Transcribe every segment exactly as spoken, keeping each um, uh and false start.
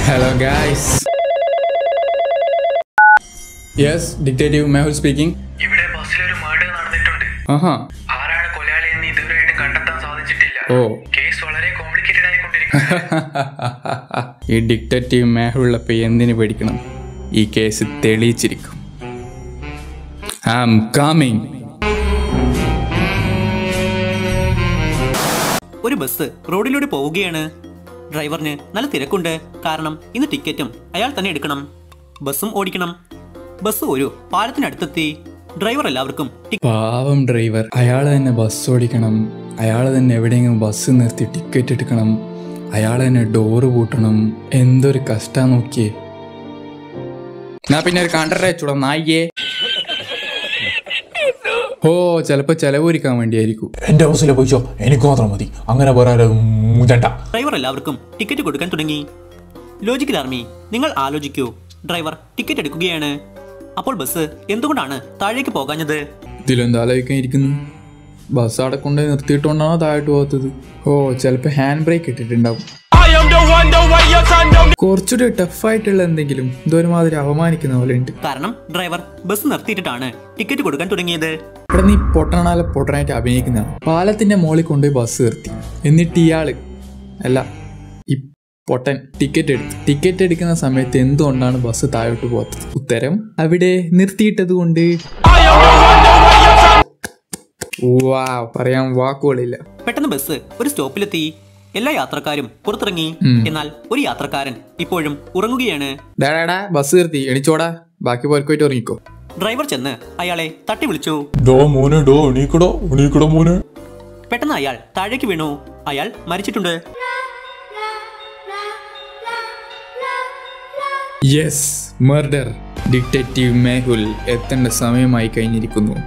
Hello guys. Yes, Detective Mehul speaking. ഇവിടെ ബസ്സിലൊരു murder നടന്നിട്ടുണ്ട്. ആഹാ. ആരാണ് കൊലയാളിയെന്ന് ഇതുവരെയായിട്ടും കണ്ടെത്താൻ സാധിച്ചിട്ടില്ല. ഓ. കേസ് വളരെ കോംപ്ലിക്കേറ്റഡ് ആയിക്കൊണ്ടിരിക്കുന്നു. ഈ ഡിറ്റക്റ്റീവ് മേഹുള്ളപ്പോ എന്തിനു പേടിക്കണം? ഈ കേസ് തെളിയിച്ചിരിക്കും. I am coming. ഒരു ബസ് റോഡിലൂടെ പോവുകയാണ്. ഡ്രൈവറിന് നല്ല തിരക്കുണ്ട്. കാരണം ഇന്ന് ടിക്കറ്റും അയാൾ തന്നെ എടുക്കണം, ബസ്സും ഓടിക്കണം. ബസ് ഒരു പാലത്തിനടുത്തെത്തി. ഡ്രൈവർ എല്ലാവർക്കും പാവം ഡ്രൈവർ, അയാൾ തന്നെ ബസ് ഓടിക്കണം, അയാൾ തന്നെ എവിടെയെങ്കിലും ബസ് നിർത്തി ടിക്കറ്റ് എടുക്കണം, അയാൾ തന്നെ ഡോറ് പൂട്ടണം. എന്തൊരു കഷ്ടാ നോക്കിയേ. എന്നാ പിന്നെ ഒരു കണ്ടക്ടറെ അയച്ചോടാ നായികേ. ഓ, ചിലപ്പോ ചെലവൊരുക്കാൻ വേണ്ടിയായിരിക്കും. എന്റെ ബസ്സിലെ പോയിച്ചോ, എനിക്ക് മാത്രം മതി. അങ്ങനെ ഡ്രൈവർ എല്ലാവർക്കും ടിക്കറ്റ് കൊടുക്കാൻ തുടങ്ങി. ലോജിക്കൽ ആർമി, നിങ്ങൾ ആലോചിക്കൂ. ഡ്രൈവർ ടിക്കറ്റ് എടുക്കുകയാണ്. അപ്പോൾ ബസ് എന്തുകൊണ്ടാണ് താഴേക്ക് പോകാഞ്ഞത്? ഇതിലെന്താ ആലോചിക്കാൻ ഇരിക്കുന്നു? ബസ് അവിടെ കൊണ്ടുപോയി നിർത്തിയിട്ടുകൊണ്ടാണോ താഴോട്ട് പോകാത്തത്? ഓ, ചിലപ്പോ ഹാൻഡ് ബ്രേക്ക് ഇട്ടിട്ടുണ്ടാവും. കുറച്ചുകൂടി ടഫായിട്ടുള്ള എന്തെങ്കിലും. ഇതൊരുമാതിരി അപമാനിക്കുന്ന പോലെ ഉണ്ട്. കാരണം ഡ്രൈവർ ബസ് നിർത്തിയിട്ടാണ് ടിക്കറ്റ് കൊടുക്കാൻ തുടങ്ങിയത്. ഇവിടെ നീ പൊട്ടണാലെ പൊട്ടനായിട്ട് അഭിനയിക്കുന്നതാണ്. പാലത്തിന്റെ മോളിൽ കൊണ്ടുപോയി ബസ് നിർത്തി, എന്നിട്ട് ഇയാള് അല്ല ഈ പൊട്ടൻ ടിക്കറ്റ് എടുത്തു. ടിക്കറ്റ് എടുക്കുന്ന സമയത്ത് എന്തുകൊണ്ടാണ് ബസ് താഴോട്ട് പോകാത്തത്? ഉത്തരം, അവിടെ നിർത്തിയിട്ടത് കൊണ്ട്. വാ, പറയാൻ വാക്കുകളില്ല. പെട്ടെന്ന് ബസ് ഒരു സ്റ്റോപ്പിലെത്തി. എല്ലാ യാത്രക്കാരും പുറത്തിറങ്ങി. എന്നാൽ ഒരു യാത്രക്കാരൻ ഇപ്പോഴും ഉറങ്ങുകയാണ്. ഡാടാ, ബസ് നിർത്തി, എണിച്ചോടാ, ബാക്കി പോയിട്ട് പോയിട്ട് ഉറങ്ങിക്കോ. ഡ്രൈവർ ചെന്ന് അയാളെ തട്ടി വിളിച്ചു. പെട്ടെന്ന് അയാൾ താഴേക്ക് വീണു. അയാൾ മരിച്ചിട്ടുണ്ട്. Yes, murder. ഡിറ്റക്റ്റീവ് മേഹുൽ എത്തേണ്ട സമയമായി കഴിഞ്ഞിരിക്കുന്നു.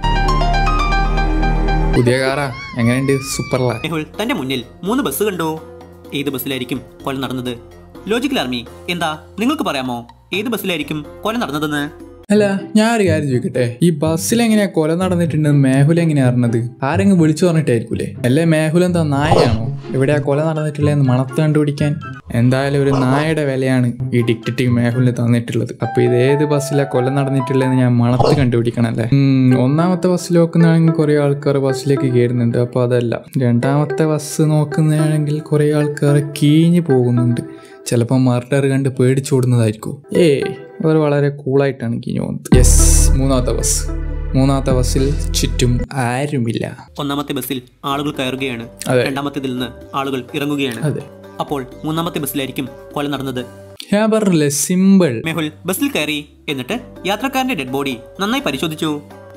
പുതിയ കാറാ, എങ്ങനെയുണ്ട്? സൂപ്പർല. മേഹുൽ തന്റെ മുന്നിൽ മൂന്ന് ബസ് കണ്ടു. ഏത് ബസ്സിലായിരിക്കും കൊല നടന്നത്? ലോജിക്കൽ ആർമി, എന്താ നിങ്ങൾക്ക് പറയാമോ ഏത് ബസ്സിലായിരിക്കും കൊല നടന്നതെന്ന്? അല്ല, ഞാൻ ഒരു കാര്യം ചോദിക്കട്ടെ, ഈ ബസ്സിൽ എങ്ങനെയാ കൊല നടന്നിട്ടുണ്ട് മേഹുൽ എങ്ങനെയാ അറിഞ്ഞത്? ആരെങ്കിലും വിളിച്ചു പറഞ്ഞിട്ടായിരിക്കൂലേ? അല്ലേ മേഹുൽ എന്താ നായയാണോ എവിടെയാ കൊല നടന്നിട്ടുള്ളതെന്ന് മണത്ത് കണ്ടുപിടിക്കാൻ? എന്തായാലും ഒരു നായയുടെ വിലയാണ് ഈ ഡിറ്റക്റ്റീവ് മേഹുലിന് തന്നിട്ടുള്ളത്. അപ്പൊ ഇത് ഏത് ബസ്സിലാ കൊല നടന്നിട്ടുള്ളതെന്ന് ഞാൻ മണത്ത് കണ്ടുപിടിക്കണം അല്ലേ? ഒന്നാമത്തെ ബസ്സിൽ നോക്കുന്നതാണെങ്കിൽ കുറെ ആൾക്കാർ ബസ്സിലേക്ക് കയറുന്നുണ്ട്. അപ്പൊ അതല്ല. രണ്ടാമത്തെ ബസ് നോക്കുന്നതാണെങ്കിൽ കുറെ ആൾക്കാർ കീഞ്ഞു പോകുന്നുണ്ട്. ചിലപ്പോൾ മർഡർ കണ്ട് പേടിച്ചോടുന്നതായിരിക്കും. ഏയ്, അവർ വളരെ കൂളായിട്ടാണ് കീഞ്ഞു പോകുന്നത്. യെസ്, മൂന്നാമത്തെ ബസ്. മൂന്നാമത്തെ ബസ്സിൽ ചുറ്റും ആരുമില്ല. ഒന്നാമത്തെ ബസ്സിൽ ആളുകൾ കയറുകയാണ്. രണ്ടാമത്തേതിൽ നിന്ന് ആളുകൾ ഇറങ്ങുകയാണ്. അതെ. അപ്പോൾ മൂന്നാമത്തെ ബസ്സിലായിരിക്കും കൊല നടന്നത്. ഞാൻ പറഞ്ഞില്ലേ, സിമ്പിൾ. മേഹുൽ ബസ്സിൽ കയറി. എന്നിട്ട് യാത്രക്കാരന്റെ ഡെഡ് ബോഡി നന്നായി പരിശോധിച്ചു.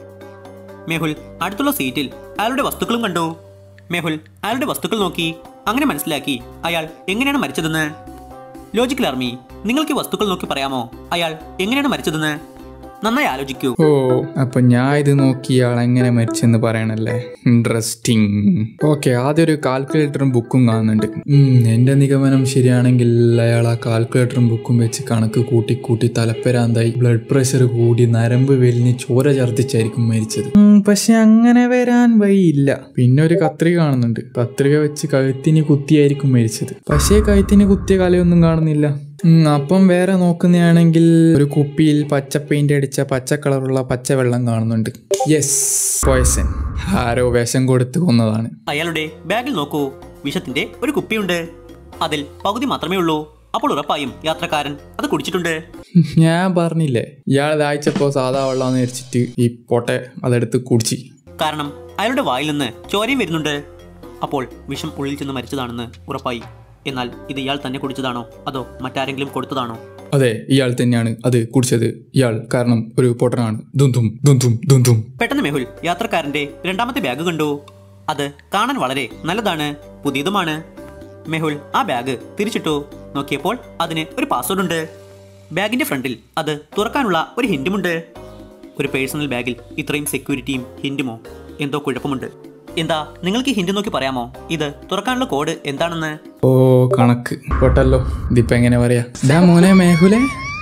മേഹുൽ അടുത്തുള്ള സീറ്റിൽ അയാളുടെ വസ്തുക്കളും കണ്ടു. മേഹുൽ അയാളുടെ വസ്തുക്കൾ നോക്കി. അങ്ങനെ മനസ്സിലാക്കി അയാൾ എങ്ങനെയാണ് മരിച്ചതെന്ന്. ലോജിക്കൽ ആർമി, നിങ്ങൾക്ക് വസ്തുക്കൾ നോക്കി പറയാമോ അയാൾ എങ്ങനെയാണ് മരിച്ചതെന്ന്? നന്നായി ആലോചിക്കൂ. ഓ, അപ്പൊ ഞാൻ ഇത് നോക്കി ഇയാൾ എങ്ങനെ മരിച്ചെന്ന് പറയണല്ലേ? ഇൻട്രസ്റ്റിംഗ്. ഓക്കെ, ആദ്യം ഒരു കാൽക്കുലേറ്ററും ബുക്കും കാണുന്നുണ്ട്. എന്റെ നിഗമനം ശരിയാണെങ്കിൽ അയാൾ ആ കാൽക്കുലേറ്ററും ബുക്കും വെച്ച് കണക്ക് കൂട്ടി കൂട്ടി തലപ്പരാന്തായി ബ്ലഡ് പ്രഷർ കൂടി നരമ്പ് വെലിഞ്ഞ് ചോര ഛർദ്ദിച്ചായിരിക്കും മരിച്ചത്. പക്ഷെ അങ്ങനെ വരാൻ വഴിയില്ല. പിന്നെ ഒരു കത്രിക കാണുന്നുണ്ട്. കത്രിക വെച്ച് കഴുത്തിന് കുത്തിയായിരിക്കും മരിച്ചത്. പക്ഷേ കഴുത്തിന് കുത്തിയ കലയൊന്നും കാണുന്നില്ല. അപ്പം വേറെ നോക്കുന്നതാണെങ്കിൽ ഒരു കുപ്പിയിൽ പച്ച പെയിന്റ് അടിച്ച പച്ച കളറുള്ള പച്ചവെള്ളം കാണുന്നുണ്ട്. Yes, poison. ആരോ വിഷം കൊടുത്ത് കൊന്നതാണ്. അയാളുടെ ബാഗിൽ നോക്കൂ, വിഷത്തിന്റെ ഒരു കുപ്പിയുണ്ട്. അതിൽ പകുതി മാത്രമേ ഉള്ളൂ. അപ്പോൾ ഉറപ്പായും യാത്രക്കാരൻ അത് കുടിച്ചിട്ടുണ്ട്. ഞാൻ പറഞ്ഞില്ലേ, ഇയാൾ ദാഹിച്ചപ്പോ സാധാ വെള്ളം വിചാരിച്ചിട്ട് ഈ പൊട്ടെ അതെടുത്ത് കുടിച്ചു. കാരണം അയാളുടെ വായിൽ നിന്ന് ചോരയും വരുന്നുണ്ട്. അപ്പോൾ വിഷം ഉള്ളിൽ ചെന്ന് മരിച്ചതാണെന്ന് ഉറപ്പായി. എന്നാൽ ഇത് ഇയാൾ തന്നെ കുടിച്ചതാണോ അതോ മറ്റാരെങ്കിലും കൊടുത്തതാണോ? അതെ, ഇയാൾ തന്നെയാണ് അത് കുടിച്ചത്. ഇയാൾ കാരണം ഒരു പൊട്ടനാണ്. ദുന്തും ദുന്തും ദുന്തും. പെട്ടെന്ന് മേഹുൽ യാത്രക്കാരന്റെ രണ്ടാമത്തെ ബാഗ് കണ്ടു. അത് കാണാൻ വളരെ നല്ലതാണ്, പുതിയതുമാണ്. മേഹുൽ ആ ബാഗ് തിരിച്ചിട്ടു. നോക്കിയപ്പോൾ അതിന് ഒരു പാസ്വേഡ് ഉണ്ട്. ബാഗിന്റെ ഫ്രണ്ടിൽ അത് തുറക്കാനുള്ള ഒരു ഹിന്റുമുണ്ട്. ഒരു പേഴ്സണൽ ബാഗിൽ ഇത്രയും സെക്യൂരിറ്റിയും ഹിന്റുമോ? എന്തോ കുഴപ്പമുണ്ട്. എന്താ നിങ്ങൾക്ക് ഹിന്ദി നോക്കി പറയാമോ ഇത് തുറക്കാനുള്ള കോഡ് എന്താണെന്ന്? ഓ, കണക്ക് പൊട്ടല്ലോ. ഇതിപ്പോ എങ്ങനെ പറയാ? ഡാ മോനെ മേഹുലെ,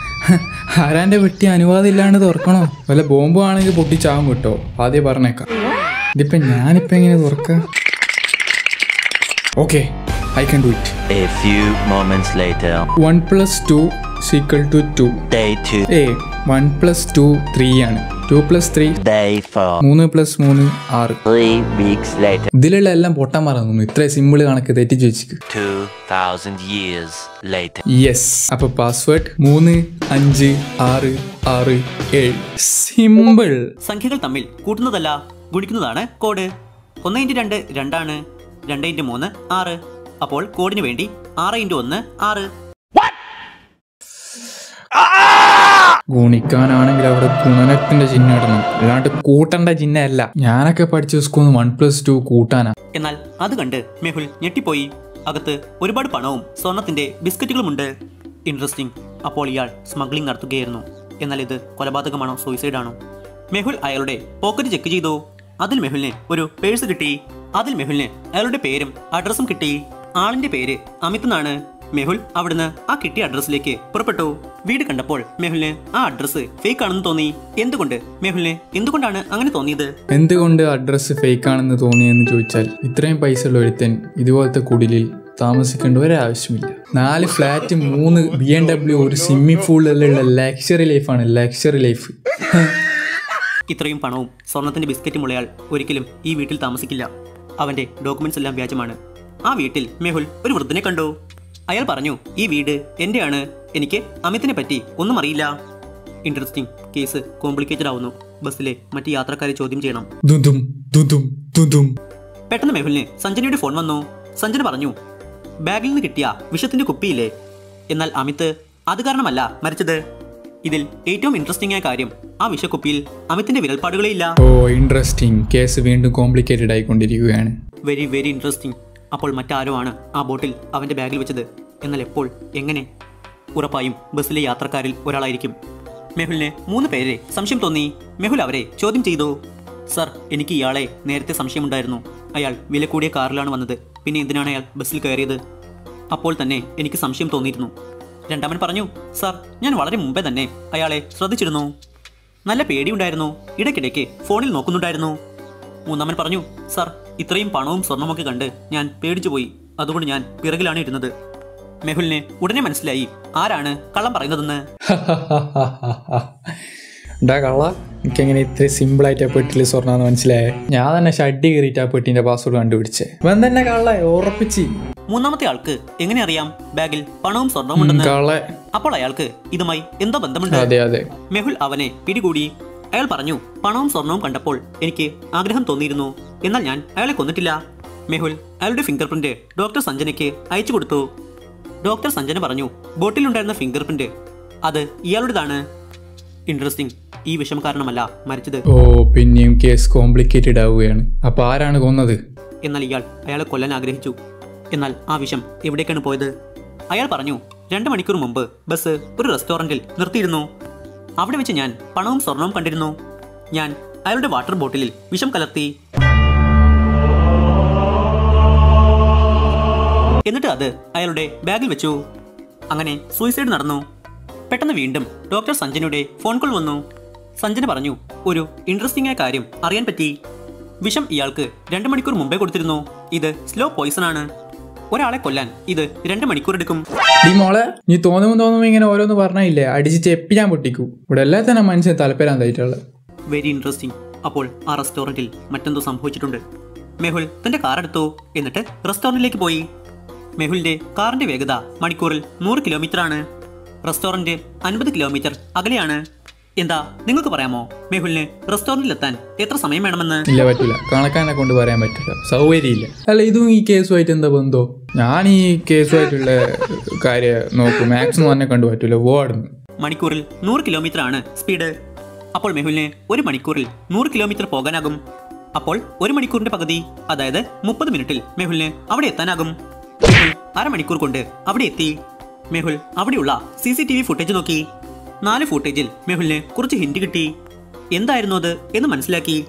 ആരാന്റെ വെട്ടി അനുവാദം ഇല്ലാണ്ട് തുറക്കണോ? വല്ല ബോംബ് ആണെങ്കിൽ പൊട്ടിച്ചാവും കിട്ടോ? ആദ്യം പറഞ്ഞേക്കാം. ഇതിപ്പോ ഞാനിപ്പോ എങ്ങനെ തുറക്ക? Okay, I can do it. A few moments later. One plus two equal to two. Day two. A one plus two three ആണ്. Two plus three Day four. മൂന്ന് പ്ലസ് മൂന്ന് ആറ്. Three weeks later. ഇതിലുള്ള എല്ലാം പൊട്ടാൻ മറന്നു. ഇത്ര simple കണക്ക് തെറ്റിച്ച് വെച്ചിക്ക്. Two thousand years later. Yes. അപ്പൊ പാസ്വേഡ് മൂന്ന് അഞ്ച് ആറ് ആറ് ഏഴ്. സിമ്പിൾ. സംഖ്യകൾ തമ്മിൽ കൂട്ടുന്നതല്ല ഗുണിക്കുന്നതാണ് കോഡ്. ഒന്ന് ഇൻറ്റു രണ്ട് രണ്ടാണ്. രണ്ട് ഇൻറ്റു മൂന്ന് ആറ്. അപ്പോൾ കോഡിന് വേണ്ടി ആറ് ഇൻറ്റു ഒന്ന് ആറ്. ഗുണിക്കാനാണെങ്കിൽ അവിടെ ഗുണനത്തിന്റെ ചിഹ്നം ഇടണം, അല്ലാണ്ട് കൂട്ടേണ്ട ചിഹ്നമല്ല. ഞാനൊക്കെ പഠിച്ച സ്കൂളിൽ വൺ പ്ലസ് ടു കൂട്ടാനാ. എന്നാൽ അത് കണ്ട് മെഹുൽ ഞെട്ടിപ്പോയി. അകത്ത് ഒരുപാട് പണവും സ്വർണത്തിന്റെ ബിസ്ക്കറ്റുകളുമുണ്ട്. ഇൻട്രസ്റ്റിംഗ്. അപ്പോൾ ഇയാൾ സ്മഗ്ലിംഗ് നടത്തുകയായിരുന്നു. എന്നാൽ ഇത് കൊലപാതകമാണോ സൂയിസൈഡാണോ? മെഹുൽ അയാളുടെ പോക്കറ്റ് ചെക്ക് ചെയ്തു. അതിൽ മെഹുലിന് ഒരു പേഴ്സ് കിട്ടി. അതിൽ മെഹുലിന് അയാളുടെ പേരും അഡ്രസ്സും കിട്ടി. ആളിന്റെ പേര് അമിത് എന്നാണ്. മെഹുൽ അവിടുന്ന് ആ കിട്ടിയ അഡ്രസ്സിലേക്ക് പുറപ്പെട്ടു. വീട് കണ്ടപ്പോൾ മെഹുലിന് ആ അഡ്രസ്സ് ഫേക്ക് ആണെന്ന് തോന്നി. എന്തുകൊണ്ട് മെഹുലിന് എന്തുകൊണ്ടാണ് അങ്ങനെ തോന്നിയത്? എന്തുകൊണ്ട് അഡ്രസ്സ് ഫേക്ക് ആണെന്ന് തോന്നിയെന്ന് ചോദിച്ചാൽ, ഇത്രയും പൈസ ഉള്ള ഒരുത്തൻ ഇതുപോലത്തെ കുടിലിൽ താമസിക്കേണ്ട ഒരാവശ്യമില്ല. നാല് ഫ്ലാറ്റ്, മൂന്ന് ബി എം ഡബ്ല്യു, ഒരു സ്വിമ്മിംഗ് പൂളിലുള്ള ലക്ഷറി ലൈഫാണ്. Luxury life. ഇത്രയും പണവും സ്വർണത്തിന്റെ ബിസ്ക്കറ്റും ഉള്ളയാൾ ഒരിക്കലും ഈ വീട്ടിൽ താമസിക്കില്ല. അവന്റെ ഡോക്യുമെന്റ്സ് എല്ലാം വ്യാജമാണ്. ആ വീട്ടിൽ മെഹുൽ ഒരു വൃദ്ധനെ കണ്ടു. അയാൾ പറഞ്ഞു, ഈ വീട് എന്റെയാണ്, എനിക്ക് അമിതിനെ പറ്റി ഒന്നും അറിയില്ല. ഇൻട്രസ്റ്റിംഗ്. കേസ് കോംപ്ലിക്കേറ്റഡ് ആവുന്നു. ബസ്സിലെ മറ്റ് യാത്രക്കാരെ ചോദ്യം ചെയ്യണം. ദുദും ദുദും ദുദും. പെട്ടെന്ന് മെഹുലിന് സഞ്ജനയുടെ ഫോൺ വന്നു. സഞ്ജന പറഞ്ഞു, ബാഗിൽ നിന്ന് കിട്ടിയ വിഷത്തിന്റെ കുപ്പിയില്ലേ? എന്നാൽ അമിത് അത് കാരണമല്ല മരിച്ചത്. ഇതിൽ ഏറ്റവും ഇൻട്രസ്റ്റിംഗ് ആയ കാര്യം, ആ വിഷക്കുപ്പിയിൽ അമിത്തിന്റെ വിരൽപ്പാടുകളേ ഇല്ല. Oh interesting. കേസ് വീണ്ടും കോംപ്ലിക്കേറ്റഡ് ആയിക്കൊണ്ടിരിക്കുകയാണ്. Very very interesting. അപ്പോൾ മറ്റാരോ ആണ് ആ ബോട്ടിൽ അവന്റെ ബാഗിൽ വെച്ചത്. എന്നാൽ എപ്പോൾ, എങ്ങനെ? ഉറപ്പായും ബസ്സിലെ യാത്രക്കാരിൽ ഒരാളായിരിക്കും. മെഹുലിന് മൂന്ന് പേരെ സംശയം തോന്നി. മെഹുൽ അവരെ ചോദ്യം ചെയ്തു. സർ, എനിക്ക് ഇയാളെ നേരത്തെ സംശയമുണ്ടായിരുന്നു. അയാൾ വില കൂടിയ കാറിലാണ് വന്നത്. പിന്നെ എന്തിനാണ് അയാൾ ബസ്സിൽ കയറിയത്? അപ്പോൾ തന്നെ എനിക്ക് സംശയം തോന്നിയിരുന്നു. രണ്ടാമൻ പറഞ്ഞു, സർ, ഞാൻ വളരെ മുമ്പേ തന്നെ അയാളെ ശ്രദ്ധിച്ചിരുന്നു. നല്ല പേടിയുണ്ടായിരുന്നു. ഇടയ്ക്കിടയ്ക്ക് ഫോണിൽ നോക്കുന്നുണ്ടായിരുന്നു. മൂന്നാമൻ പറഞ്ഞു, സർ, ഇത്രയും പണവും സ്വർണമൊക്കെ കണ്ട് ഞാൻ പേടിച്ചുപോയി. അതുകൊണ്ട് ഞാൻ പിറകിലാണ് ഇരുന്നത്. മെഹുലിന് ഉടനെ മനസ്സിലായി ആരാണ് കള്ളം പറയുന്നതെന്ന്. ഉണ്ടാ കള്ള, എനിക്കെങ്ങനെ ഇത്ര സിമ്പിൾ ആയിട്ട് ആ പെട്ടിയിൽ സ്വർണ്ണാന്ന് മനസ്സിലായേ? ഞാൻ തന്നെ ഷഡ്ഡി കയറിയിട്ട് ആ പെട്ടിന്റെ പാസ്വേഡ് കണ്ടുപിടിച്ചേ. ഇവൻ തന്നെ കള്ള ഉറപ്പിച്ച്. മൂന്നാമത്തെ ആൾക്ക് എങ്ങനെ അറിയാം ബാഗിൽ പണവും സ്വർണവും ഉണ്ടെന്ന്? കള്ള. അപ്പോൾ അയാൾക്ക് ഇതുമായി എന്തോ ബന്ധമുണ്ട്. അതെ അതെ. മെഹുൽ അവനെ പിടികൂടി. അയാൾ പറഞ്ഞു, പണവും സ്വർണവും കണ്ടപ്പോൾ എനിക്ക് ആഗ്രഹം തോന്നിയിരുന്നു. എന്നാൽ ഞാൻ അയാളെ കൊന്നിട്ടില്ല. മെഹുൽ അയാളുടെ ഫിംഗർ പ്രിന്റ് ഡോക്ടർ സഞ്ജനയ്ക്ക് അയച്ചു കൊടുത്തു. ഡോക്ടർ സഞ്ജന പറഞ്ഞു, ബോട്ടിലുണ്ടായിരുന്ന ഫിംഗർ പ്രിന്റ് അത് ഇയാളുടേതാണ്. ഇൻട്രസ്റ്റിംഗ്. ഈ വിഷം കാരണമല്ല മരിച്ചത്. ഓ പിന്നെയും കേസ് കോംപ്ലിക്കേറ്റഡ് ആവുകയാണ്. അപ്പൊ ആരാണ് കൊന്നത്? എന്നാൽ ഇയാൾ അയാളെ കൊല്ലാൻ ആഗ്രഹിച്ചു. എന്നാൽ ആ വിഷം എവിടേക്കാണ് പോയത്? അയാൾ പറഞ്ഞു, രണ്ട് മണിക്കൂർ മുമ്പ് ബസ് ഒരു റെസ്റ്റോറന്റിൽ നിർത്തിയിരുന്നു. അവിടെ വെച്ച് ഞാൻ പണവും സ്വർണവും കണ്ടിരുന്നു. ഞാൻ അയാളുടെ വാട്ടർ ബോട്ടിലിൽ വിഷം കലർത്തി. എന്നിട്ട് അത് അയാളുടെ ബാഗിൽ വെച്ചു. അങ്ങനെ സൂയിസൈഡ് നടന്നു. പെട്ടെന്ന് വീണ്ടും ഡോക്ടർ സഞ്ജനയുടെ ഫോൺ കോൾ വന്നു. സഞ്ജന പറഞ്ഞു, ഒരു ഇൻട്രസ്റ്റിംഗ് ആയ കാര്യം അറിയാൻ പറ്റി. വിഷം ഇയാൾക്ക് രണ്ട് മണിക്കൂർ മുമ്പേ കൊടുത്തിരുന്നു. ഇത് സ്ലോ പോയിസൺ ആണ്. ഒരാളെ കൊല്ലാൻ ഇത് രണ്ട് മണിക്കൂർ എടുക്കും. ഈ മോളെ, നീ തോന്നുമ്പോ തോന്നുമ്പോ ഇങ്ങനെ ഓരോന്ന് പറഞ്ഞില്ലേ, അടിച്ച് ചെപ്പി ഞാൻ പൊട്ടിക്കൂ. ഇവിടെ എല്ലാ തന്നെ മനുഷ്യൻ താല്പര്യമുള്ളത്. Very interesting. അപ്പോൾ ആ റെസ്റ്റോറന്റിൽ മറ്റെന്തോ സംഭവിച്ചിട്ടുണ്ട്. മെഹുൽ തന്റെ കാർ എടുത്തു. എന്നിട്ട് റെസ്റ്റോറന്റിലേക്ക് പോയി. മെഹുലിന്റെ കാറിന്റെ വേഗത മണിക്കൂറിൽ നൂറ് കിലോമീറ്റർ ആണ്. റെസ്റ്റോറന്റ് അൻപത് കിലോമീറ്റർ അകലെയാണ്. എന്താ നിങ്ങൾക്ക് പറയാമോ മെഹുലിന് റെസ്റ്റോറന്റിലെത്താൻ എത്ര സമയം വേണമെന്ന്? ഇല്ല, പറ്റൂല. കണക്കാനെ കൊണ്ട് പറയാൻ പറ്റില്ല, സൗകര്യമില്ല. അല്ല, ഇതും ഈ കേസുമായിട്ട് എന്താ ബന്ധോ? ഞാൻ ഈ കേസുമായിട്ടുള്ള കാര്യം നോക്കും. മാക്സിമം തന്നെ കണ്ടു പറ്റൂല. ഓടുന്നു. മണിക്കൂറിൽ നൂറ് കിലോമീറ്റർ ആണ് സ്പീഡ്. അപ്പോൾ മെഹുലിന് ഒരു മണിക്കൂറിൽ നൂറ് കിലോമീറ്റർ പോകാനാകും. അപ്പോൾ ഒരു മണിക്കൂറിന്റെ പകുതി, അതായത് മുപ്പത് മിനിറ്റിൽ മെഹുലിന് അവിടെ എത്താനാകും. മെഹുൽ അരമണിക്കൂർ കൊണ്ട് അവിടെ എത്തി. മെഹുൽ അവിടെയുള്ള C C T V footage നോക്കി. നാല് ഫുട്ടേജിൽ മെഹുലിന് കുറച്ച് ഹിന്റ് കിട്ടി. എന്തായിരുന്നു അത് എന്ന് മനസ്സിലാക്കി.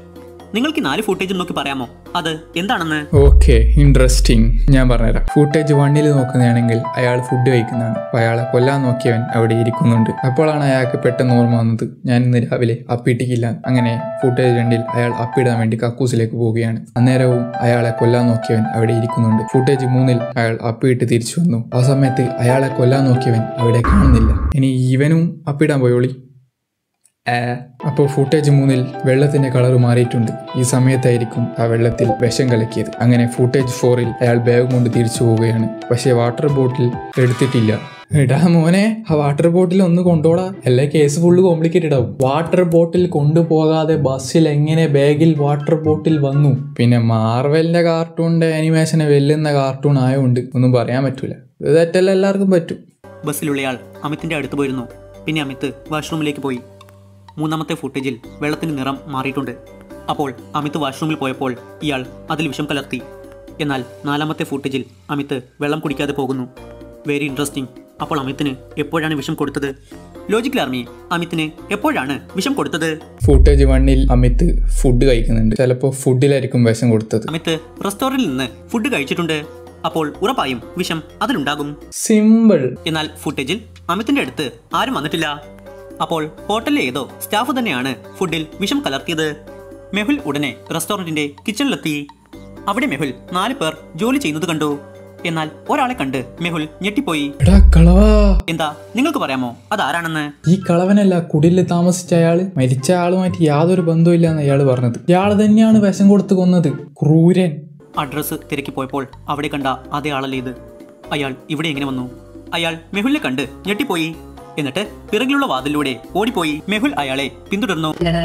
നിങ്ങൾക്ക് നാല് ഫുട്ടേജ് നോക്കി പറയാമോ അത് എന്താണെന്ന്? Okay, interesting. ഞാൻ പറഞ്ഞുതരാം. ഫുട്ടേജ് വണ്ണിൽ നോക്കുന്നതാണെങ്കിൽ അയാൾ ഫുഡ് കഴിക്കുന്നതാണ്. അപ്പൊ അയാളെ കൊല്ലാൻ നോക്കിയവൻ അവിടെ ഇരിക്കുന്നുണ്ട്. അപ്പോഴാണ് അയാൾക്ക് പെട്ടെന്ന് ഓർമ്മ വന്നത്, ഞാൻ ഇന്ന് രാവിലെ അപ്പിട്ടിക്കില്ല. അങ്ങനെ ഫുട്ടേജ് രണ്ടിൽ അയാൾ അപ്പിടാൻ വേണ്ടി കക്കൂസിലേക്ക് പോവുകയാണ്. അന്നേരവും അയാളെ കൊല്ലാൻ നോക്കിയവൻ അവിടെ ഇരിക്കുന്നുണ്ട്. ഫുട്ടേജ് മൂന്നിൽ അയാൾ അപ്പിട്ട് തിരിച്ചു വന്നു. ആ സമയത്ത് അയാളെ കൊല്ലാൻ നോക്കിയവൻ അവിടെ കാണുന്നില്ല. ഇനി ഇവനും അപ്പിടാൻ പോയോളി. അപ്പോൾ ഫുട്ടേജ് മൂന്നിൽ വെള്ളത്തിന്റെ കളർ മാറിയിട്ടുണ്ട്. ഈ സമയത്തായിരിക്കും ആ വെള്ളത്തിൽ വിഷം കലക്കിയത്. അങ്ങനെ ഫുട്ടേജ് ഫോറിൽ അയാൾ ബാഗ് കൊണ്ട് തിരിച്ചു പോവുകയാണ്. പക്ഷേ വാട്ടർ ബോട്ടിൽ എടുത്തിട്ടില്ല. എടാ മോനെ, ആ വാട്ടർ ബോട്ടിൽ ഒന്ന് കൊണ്ടോടാ, എല്ലാ കേസ് ഫുള്ള് കോംപ്ലിക്കേറ്റഡ് ആവും. വാട്ടർ ബോട്ടിൽ കൊണ്ടുപോകാതെ ബസ്സിൽ എങ്ങനെ ബാഗിൽ വാട്ടർ ബോട്ടിൽ വന്നു? പിന്നെ മാർവലിന്റെ കാർട്ടൂണിന്റെ ആനിമേഷനെ വെല്ലുന്ന കാർട്ടൂൺ ആയതുകൊണ്ട് ഒന്നും പറയാൻ പറ്റൂല. ഇത് തെറ്റല്ല, എല്ലാവർക്കും പറ്റും. ബസ്സിലുള്ളയാൾ അമിത്തിന്റെ അടുത്ത് പോയിരുന്നു. പിന്നെ അമിത് വാഷ്റൂമിലേക്ക് പോയി. മൂന്നാമത്തെ ഫുട്ടേജിൽ വെള്ളത്തിന്റെ നിറം മാറിയിട്ടുണ്ട്. അപ്പോൾ അമിത് വാഷ്റൂമിൽ പോയപ്പോൾ ഇയാൾ അതിൽ വിഷം കലർത്തി. എന്നാൽ നാലാമത്തെ ഫുട്ടേജിൽ അമിത് വെള്ളം കുടിക്കാതെ പോകുന്നു. Very interesting. അപ്പോൾ അമിത്തിന് എപ്പോഴാണ് വിഷം കൊടുത്തത്? ലോജിക്കൽ ആർമി, അമിത്തിന് എപ്പോഴാണ് വിഷം കൊടുത്തത്? ഫുട്ടേജ് വണ്ണിൽ അമിത് ഫുഡ് കഴിക്കുന്നുണ്ട്. ചിലപ്പോൾ ഫുഡിലായിരിക്കും വിഷം കൊടുത്തത്. അമിത് റെസ്റ്റോറന്റിൽ നിന്ന് ഫുഡ് കഴിച്ചിട്ടുണ്ട്. അപ്പോൾ ഉറപ്പായും വിഷം അതിലുണ്ടാകും. സിമ്പിൾ. എന്നാൽ ഫുട്ടേജിൽ അമിത്തിന്റെ അടുത്ത് ആരും വന്നിട്ടില്ല. അപ്പോൾ ഹോട്ടലിലെ ഏതോ സ്റ്റാഫ് തന്നെയാണ് ഫുഡിൽ വിഷം കലർത്തിയത്. മെഹുൽ ഉടനെ റെസ്റ്റോറന്റിന്റെ കിച്ചണിലെത്തി. അവിടെ മെഹുൽ നാല് പേർ ജോലി ചെയ്യുന്നത് കണ്ടു. എന്നാൽ ഒരാളെ കണ്ട് മെഹുൽ ഞെട്ടിപ്പോയി. എന്താ, നിങ്ങൾക്ക് പറയാമോ അതാരാണെന്ന്? ഈ കളവനല്ല കുടിലിൽ താമസിച്ച അയാള്. മരിച്ച ആളുമായിട്ട് യാതൊരു ബന്ധവും ഇല്ലാന്ന് അയാൾ പറഞ്ഞത്. ഇയാൾ തന്നെയാണ് വിഷം കൊടുത്ത് കൊന്നത്. ക്രൂരൻ. അഡ്രസ് തിരക്കി പോയപ്പോൾ അവിടെ കണ്ട അതേ ആളല്ലേ ഇത്. അയാൾ ഇവിടെ എങ്ങനെ വന്നു? അയാൾ മെഹുലിനെ കണ്ട് ഞെട്ടിപ്പോയി. എന്നിട്ട് പിറകിലുള്ള വാതിലൂടെ ഓടിപ്പോയി. മെഹുൽ അയാളെ പിന്തുടർന്നു.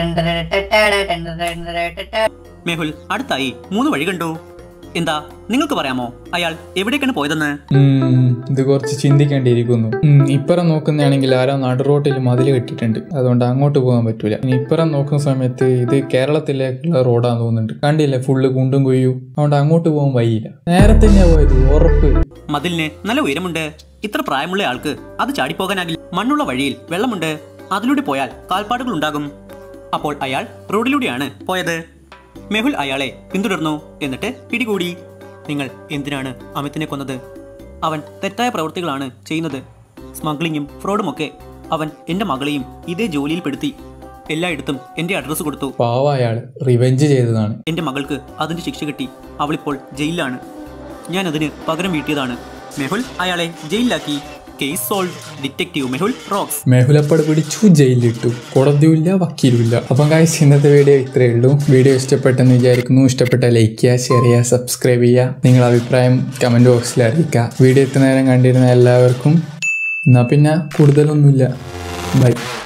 മെഹുൽ അടുത്തായി മൂന്ന് വഴി കണ്ടു. എന്താ, നിങ്ങൾക്ക് പറയാമോ അയാൾ എവിടേക്കാണ് പോയതെന്ന്? ഇത് കുറച്ച് ചിന്തിക്കേണ്ടിയിരിക്കുന്നു. ഇപ്പുറം നോക്കുന്നതാണെങ്കിൽ ആരോ നടുറോട്ടിൽ മതിൽ കെട്ടിയിട്ടുണ്ട്. അതുകൊണ്ട് അങ്ങോട്ട് പോകാൻ പറ്റൂല. ഇനി ഇപ്പുറം നോക്കുന്ന സമയത്ത് ഇത് കേരളത്തിലേക്കുള്ള റോഡാന്ന് തോന്നുന്നുണ്ട്. കണ്ടില്ലേ, ഫുള്ള് കുണ്ടും കൊയ്യു. അതുകൊണ്ട് അങ്ങോട്ട് പോകാൻ വഴിയില്ല. നേരെ തന്നെയാ പോയത്, ഉറപ്പ്. മതിലിന് നല്ല ഉയരമുണ്ട്. ഇത്ര പ്രായമുള്ള ആൾക്ക് അത് ചാടിപ്പോകാനാകില്ല. മണ്ണുള്ള വഴിയിൽ വെള്ളമുണ്ട്. അതിലൂടെ പോയാൽ കാൽപ്പാടുകൾ ഉണ്ടാകും. അപ്പോൾ അയാൾ റോഡിലൂടെയാണ് പോയത്. മെഹുൽ അയാളെ പിന്തുടർന്നു. എന്നിട്ട് പിടികൂടി. നിങ്ങൾ എന്തിനാണ് അമിത്തിനെ കൊന്നത്? അവൻ തെറ്റായ പ്രവൃത്തികളാണ് ചെയ്യുന്നത്, സ്മഗ്ലിങ്ങും ഫ്രോഡുമൊക്കെ. അവൻ എന്റെ മകളെയും ഇതേ ജോലിയിൽ പെടുത്തി. എല്ലായിടത്തും എന്റെ അഡ്രസ് കൊടുത്തു. പാവ അയാൾ റിവെഞ്ച് ചെയ്തതാണ്. എന്റെ മകൾക്ക് അതിന്റെ ശിക്ഷ കിട്ടി. അവളിപ്പോൾ ജയിലിലാണ്. ഞാൻ അതിന് പകരം വീട്ടിയതാണ്. മെഹുൽ അയാളെ ജയിലിലാക്കി. Case solve. Detective Mehul rocks. മെഹുലപ്പട് പിടിച്ചു, ജയിലിലിട്ടു. കോടതിയുമില്ല, വക്കീലുമില്ല. അപ്പം ഗായ്സ്, ഇന്നത്തെ വീഡിയോ ഇത്രയേ ഉള്ളൂ. വീഡിയോ ഇഷ്ടപ്പെട്ടെന്ന് വിചാരിക്കുന്നു. ഇഷ്ടപ്പെട്ട ലൈക്ക് ചെയ്യുക, ഷെയർ ചെയ്യുക, സബ്സ്ക്രൈബ് ചെയ്യുക. നിങ്ങളുടെ അഭിപ്രായം കമന്റ് ബോക്സിൽ അറിയിക്കുക. വീഡിയോ ഇത്ര നേരം കണ്ടിരുന്ന എല്ലാവർക്കും എന്നാ പിന്നെ കൂടുതലൊന്നുമില്ല. ബൈ.